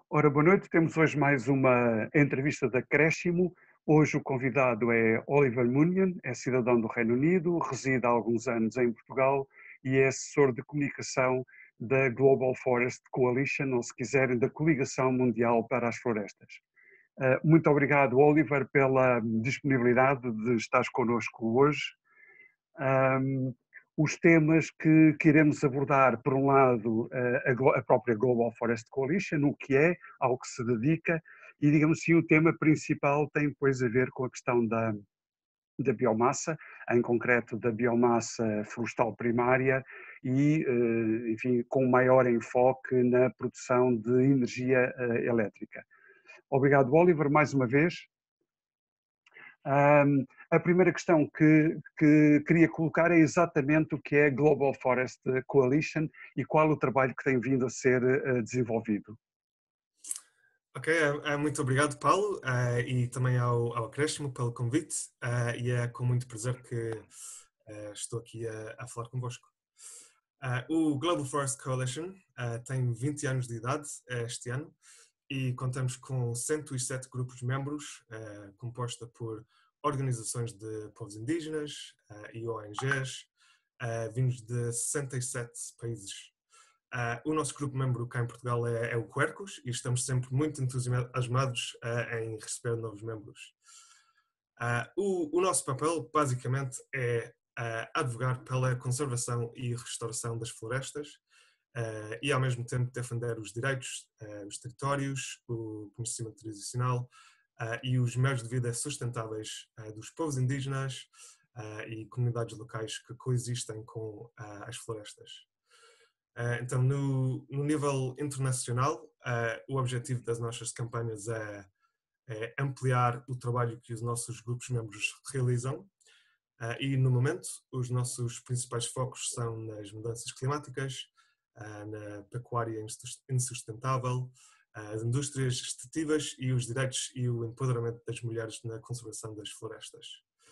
Ora, boa noite. Temos hoje mais uma entrevista da Acréscimo. Hoje o convidado é Oliver Munion, é cidadão do Reino Unido, reside há alguns anos em Portugal e é assessor de comunicação da Global Forest Coalition, ou se quiserem, da Coligação Mundial para as Florestas. Muito obrigado, Oliver, pela disponibilidade de estares connosco hoje. Um, os temas que iremos abordar, por um lado, a própria Global Forest Coalition, o que é, ao que se dedica, e, digamos assim, o tema principal tem, pois, a ver com a questão da biomassa, em concreto da biomassa florestal primária e, enfim, com maior enfoque na produção de energia elétrica. Obrigado, Oliver, mais uma vez. A primeira questão que queria colocar é exatamente o que é a Global Forest Coalition e qual o trabalho que tem vindo a ser desenvolvido. Ok, muito obrigado, Paulo, e também ao Acréscimo pelo convite, e é com muito prazer que estou aqui a falar convosco. O Global Forest Coalition tem 20 anos de idade este ano e contamos com 107 grupos membros, composta por organizações de povos indígenas e ONGs, vindos de 67 países. O nosso grupo membro cá em Portugal é o Quercus e estamos sempre muito entusiasmados em receber novos membros. O nosso papel, basicamente, é advogar pela conservação e restauração das florestas e, ao mesmo tempo, defender os direitos, os territórios, o conhecimento tradicional e os meios de vida sustentáveis dos povos indígenas e comunidades locais que coexistem com as florestas. Então, no nível internacional, o objetivo das nossas campanhas é ampliar o trabalho que os nossos grupos membros realizam e, no momento, os nossos principais focos são nas mudanças climáticas, na pecuária insustentável, as indústrias extrativas e os direitos e o empoderamento das mulheres na conservação das florestas.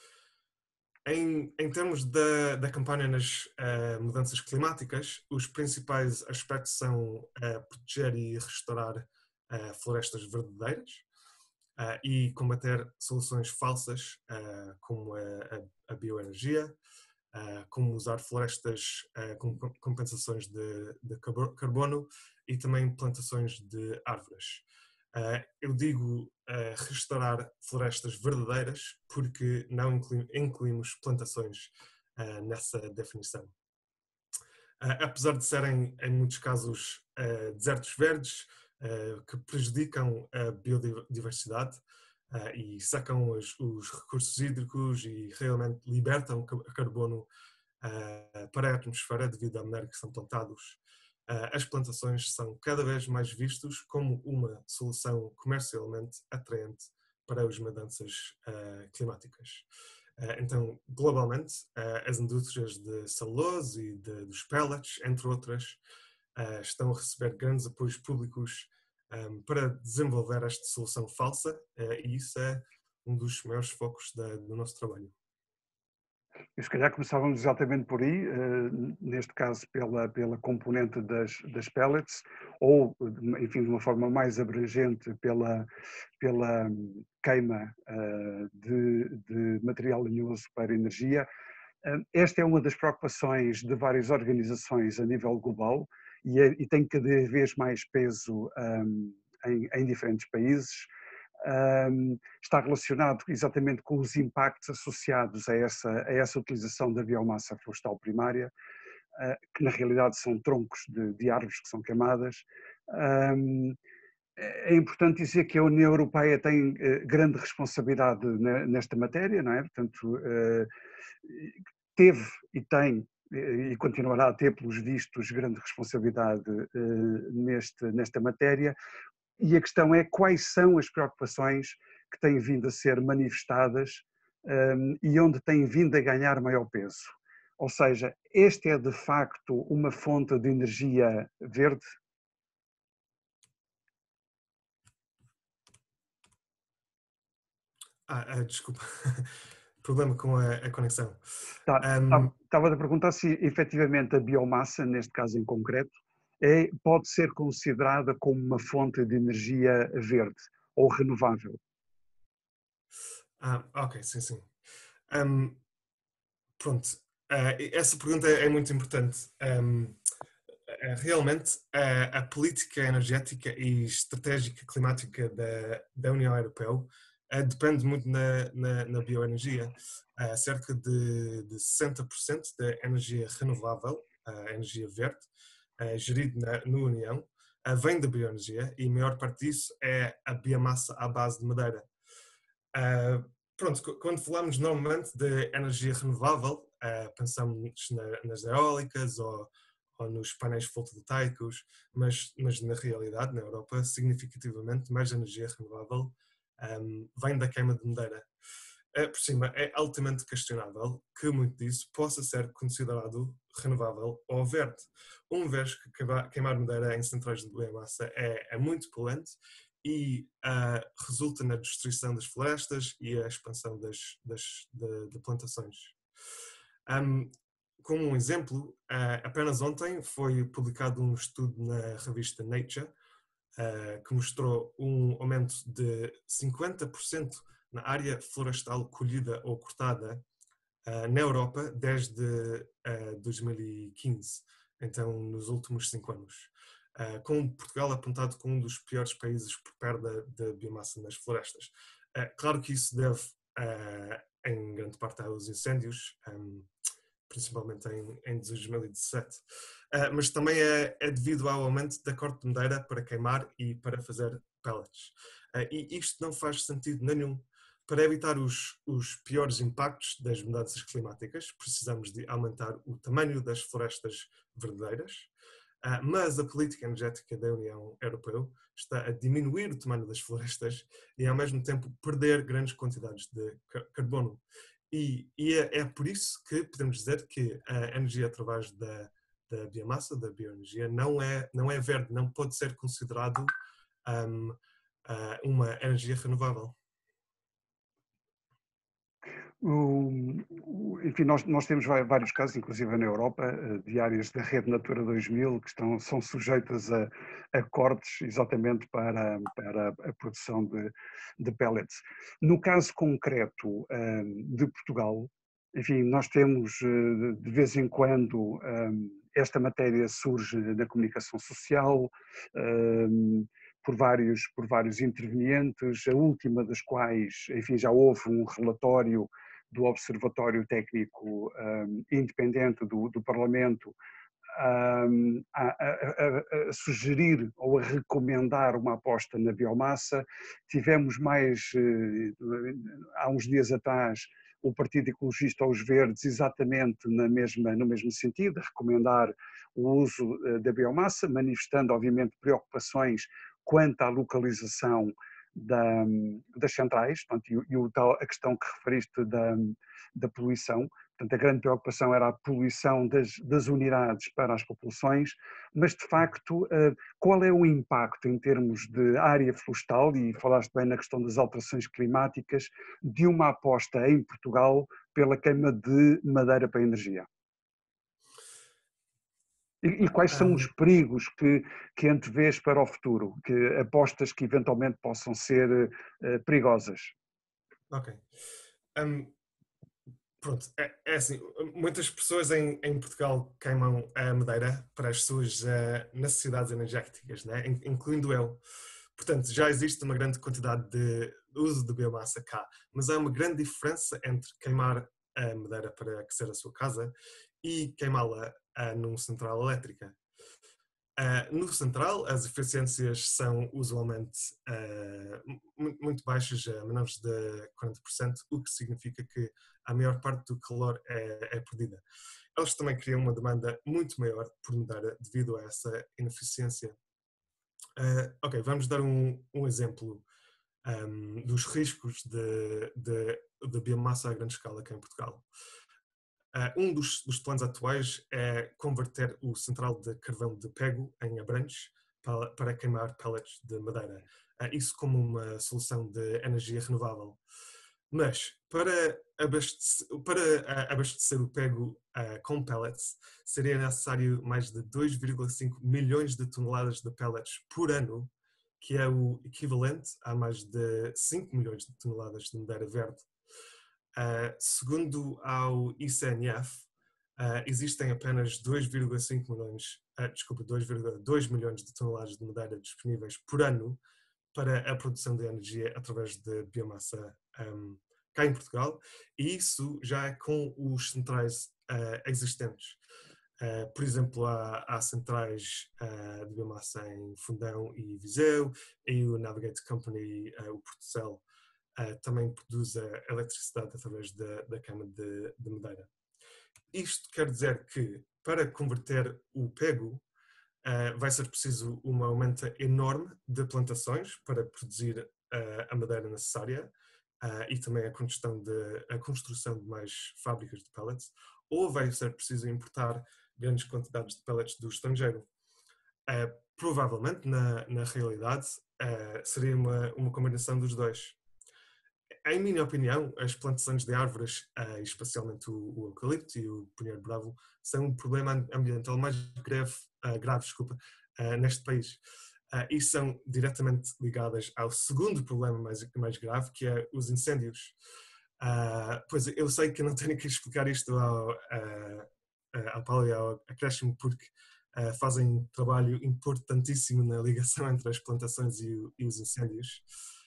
Em termos da campanha nas mudanças climáticas, os principais aspectos são proteger e restaurar florestas verdadeiras e combater soluções falsas como a bioenergia, como usar florestas com compensações de carbono e também plantações de árvores. Eu digo restaurar florestas verdadeiras porque não incluímos plantações nessa definição. Apesar de serem, em muitos casos, desertos verdes que prejudicam a biodiversidade e sacam os recursos hídricos e realmente libertam carbono para a atmosfera devido à maneira que são plantados, as plantações são cada vez mais vistos como uma solução comercialmente atraente para as mudanças climáticas. Então, globalmente, as indústrias de celulose e dos pellets, entre outras, estão a receber grandes apoios públicos para desenvolver esta solução falsa e isso é um dos maiores focos do nosso trabalho. E se calhar começávamos exatamente por aí, neste caso pela componente das pellets, ou, enfim, de uma forma mais abrangente, pela queima de material lenhoso para energia. Esta é uma das preocupações de várias organizações a nível global e tem cada vez mais peso em diferentes países. Está relacionado exatamente com os impactos associados a essa utilização da biomassa florestal primária, que na realidade são troncos de árvores que são queimadas. É importante dizer que a União Europeia tem grande responsabilidade nesta matéria, não é? Portanto, teve e tem e continuará a ter, pelos vistos, grande responsabilidade nesta matéria. E a questão é quais são as preocupações que têm vindo a ser manifestadas e onde têm vindo a ganhar maior peso. Ou seja, este é de facto uma fonte de energia verde? Desculpa, problema com a conexão. Estava a perguntar se efetivamente a biomassa, neste caso em concreto, pode ser considerada como uma fonte de energia verde ou renovável? Ok, sim, sim. Hum, Pronto, essa pergunta é muito importante. Realmente, a política energética e estratégica climática da União Europeia depende muito na bioenergia. Cerca de 60% da energia renovável, a energia verde, gerido na União, vem da bioenergia e a maior parte disso é a biomassa à base de madeira. Uh, Pronto, quando falamos normalmente de energia renovável, pensamos nas eólicas ou nos painéis fotovoltaicos, mas na realidade, na Europa, significativamente mais energia renovável vem da queima de madeira. Por cima, é altamente questionável que muito disso possa ser considerado renovável ou verde. Uma vez que queimar madeira em centrais de biomassa é muito poluente e resulta na destruição das florestas e a expansão de plantações. Um, Como um exemplo, apenas ontem foi publicado um estudo na revista Nature que mostrou um aumento de 50% na área florestal colhida ou cortada na Europa desde 2015, então nos últimos 5 anos. Com Portugal apontado como um dos piores países por perda de biomassa nas florestas. Claro que isso deve, em grande parte, aos incêndios, principalmente em 2017. Mas também é devido ao aumento da corte de madeira para queimar e para fazer pellets. E isto não faz sentido nenhum. Para evitar os piores impactos das mudanças climáticas, precisamos de aumentar o tamanho das florestas verdadeiras, mas a política energética da União Europeia está a diminuir o tamanho das florestas e, ao mesmo tempo, perder grandes quantidades de carbono. E é por isso que podemos dizer que a energia através da biomassa, da bioenergia, não é verde, não pode ser considerado um, uma energia renovável. Enfim, nós temos vários casos, inclusive na Europa, de áreas da rede Natura 2000 que são sujeitas a cortes exatamente para a produção de pellets. No caso concreto de Portugal, enfim, nós temos de vez em quando esta matéria surge na comunicação social, por vários intervenientes, a última das quais, enfim, já houve um relatório do Observatório Técnico Independente do Parlamento a sugerir ou a recomendar uma aposta na biomassa. Tivemos há uns dias atrás, o Partido Ecologista aos Verdes, exatamente no mesmo sentido, a recomendar o uso da biomassa, manifestando, obviamente, preocupações quanto à localização das centrais, portanto, a questão que referiste da poluição. Portanto, a grande preocupação era a poluição das unidades para as populações, mas, de facto, qual é o impacto em termos de área florestal, e falaste bem na questão das alterações climáticas, de uma aposta em Portugal pela queima de madeira para a energia? E quais são os perigos que antevês para o futuro, que apostas que eventualmente possam ser perigosas? Ok. Pronto, é assim, muitas pessoas em Portugal queimam a madeira para as suas necessidades energéticas, né? Incluindo eu. Portanto, já existe uma grande quantidade de uso de biomassa cá, mas há uma grande diferença entre queimar a madeira para aquecer a sua casa e queimá-la numa central elétrica. No central, as eficiências são usualmente muito baixas, menores de 40%, o que significa que a maior parte do calor é perdida. Eles também criam uma demanda muito maior por madeira devido a essa ineficiência. Ok, vamos dar um exemplo dos riscos de biomassa a grande escala aqui em Portugal. Um dos planos atuais é converter o central de carvão de pego em Abrantes para queimar pellets de madeira. Isso como uma solução de energia renovável. Mas abastecer o pego com pellets seria necessário mais de 2,5 milhões de toneladas de pellets por ano, que é o equivalente a mais de 5 milhões de toneladas de madeira verde. Segundo ao ICNF, existem apenas 2,5 milhões, 2,2 milhões de toneladas de madeira disponíveis por ano para a produção de energia através de biomassa cá em Portugal, e isso já é com os centrais existentes. Por exemplo, há centrais de biomassa em Fundão e Viseu, e o Navigate Company, o Portocel, também produz a eletricidade através da queima de madeira. Isto quer dizer que, para converter o pego, vai ser preciso um aumento enorme de plantações para produzir a madeira necessária e também a construção de mais fábricas de pellets, ou vai ser preciso importar grandes quantidades de pellets do estrangeiro. Provavelmente, na realidade, seria uma combinação dos dois. Em minha opinião, as plantações de árvores, especialmente o eucalipto e o pinheiro bravo, são um problema ambiental mais grave, neste país. E são diretamente ligadas ao segundo problema mais grave, que é os incêndios. Pois eu sei que não tenho que explicar isto ao Paulo e ao Acréscimo, porque fazem um trabalho importantíssimo na ligação entre as plantações e os incêndios.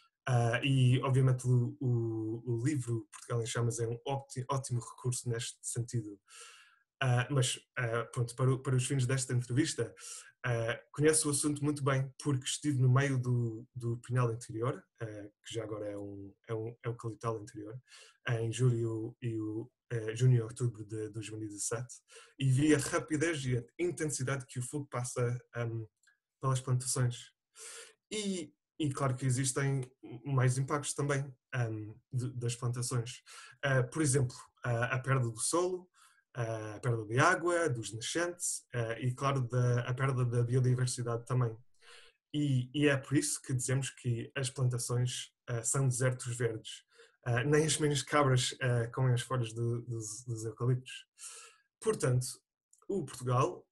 E, obviamente, o livro Portugal em Chamas é um ótimo recurso neste sentido. Mas, pronto, para os fins desta entrevista, conheço o assunto muito bem, porque estive no meio do Pinhal Interior, que já agora é um eucaliptal interior, em julho e outubro de 2017, e vi a rapidez e a intensidade que o fogo passa pelas plantações. E claro que existem mais impactos também das plantações. Por exemplo, a perda do solo, a perda de água, dos nascentes e, claro, a perda da biodiversidade também. E é por isso que dizemos que as plantações são desertos verdes. Nem as minhas cabras comem as folhas dos eucaliptos. Portanto, o Portugal,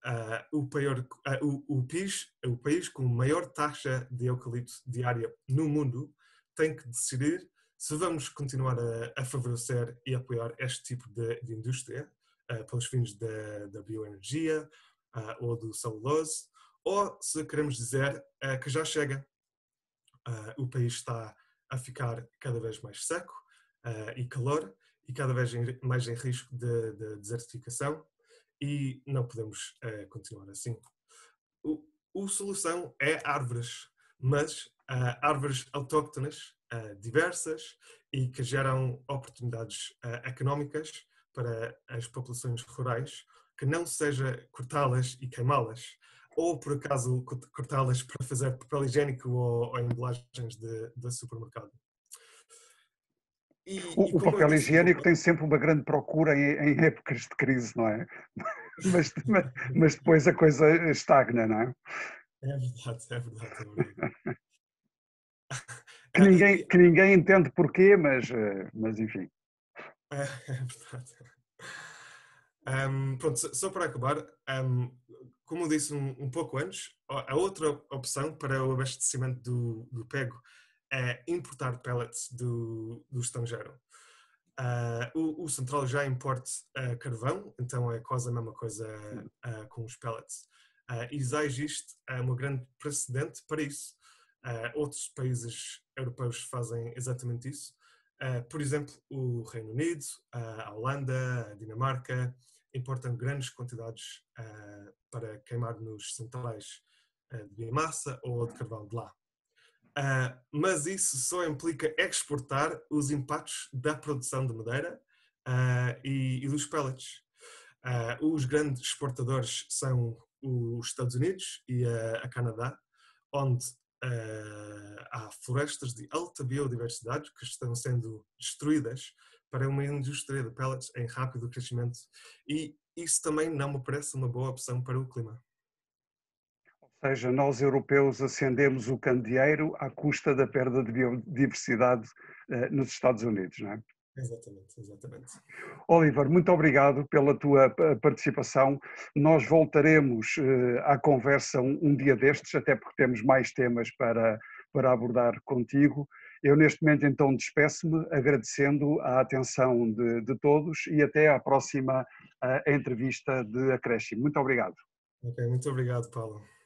o país com maior taxa de eucalipto diária no mundo, tem que decidir se vamos continuar a favorecer e apoiar este tipo de indústria pelos fins da bioenergia ou do celulose, ou se queremos dizer que já chega. O país está a ficar cada vez mais seco e calor e cada vez mais em risco de desertificação, e não podemos continuar assim. A solução é árvores, mas árvores autóctones, diversas e que geram oportunidades económicas para as populações rurais, que não seja cortá-las e queimá-las, ou por acaso cortá-las para fazer papel higiênico ou embalagens de supermercado. O Como eu papel disse um higiênico pouco... tem sempre uma grande procura em épocas de crise, não é? Mas depois a coisa estagna, não é? É verdade, é verdade, é verdade. Que ninguém entende porquê, mas enfim. É verdade. Pronto, só para acabar, como eu disse um pouco antes, a outra opção para o abastecimento do pego é importar pellets do estrangeiro. O Central já importa carvão, então é quase a mesma coisa com os pellets. E já existe uma grande precedente para isso. Outros países europeus fazem exatamente isso. Por exemplo, o Reino Unido, a Holanda, a Dinamarca importam grandes quantidades para queimar nos centrais de biomassa ou de carvão de lá. Mas isso só implica exportar os impactos da produção de madeira e dos pellets. Os grandes exportadores são os Estados Unidos e a Canadá, onde há florestas de alta biodiversidade que estão sendo destruídas para uma indústria de pellets em rápido crescimento, e isso também não me parece uma boa opção para o clima. Ou seja, nós europeus acendemos o candeeiro à custa da perda de biodiversidade nos Estados Unidos, não é? Exatamente, exatamente. Oliver, muito obrigado pela tua participação. Nós voltaremos à conversa um dia destes, até porque temos mais temas para abordar contigo. Eu, neste momento, então, despeço-me, agradecendo a atenção de todos e até à próxima entrevista de Acréscimo. Muito obrigado. Ok, muito obrigado, Paulo.